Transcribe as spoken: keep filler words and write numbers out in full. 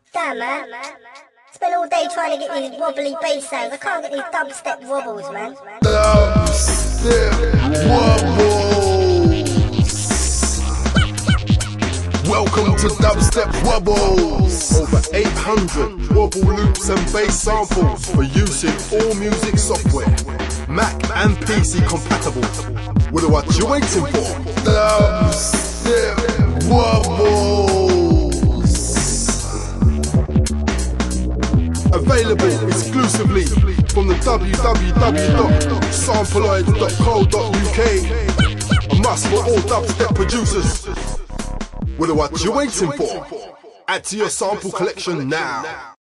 Damn, man. Spent all day trying to get these wobbly bass sounds. I can't get these dubstep wobbles, man. Dubstep wobbles. Welcome to Dubstep Wobbles. Over eight hundred wobble loops and bass samples for use in all music software, Mac and P C compatible. What are you waiting for? Dubstep Wobbles. Available exclusively from the w w w dot sampleoid dot co dot u k. A must for all dubstep producers. What are you waiting for? Add to your sample collection now.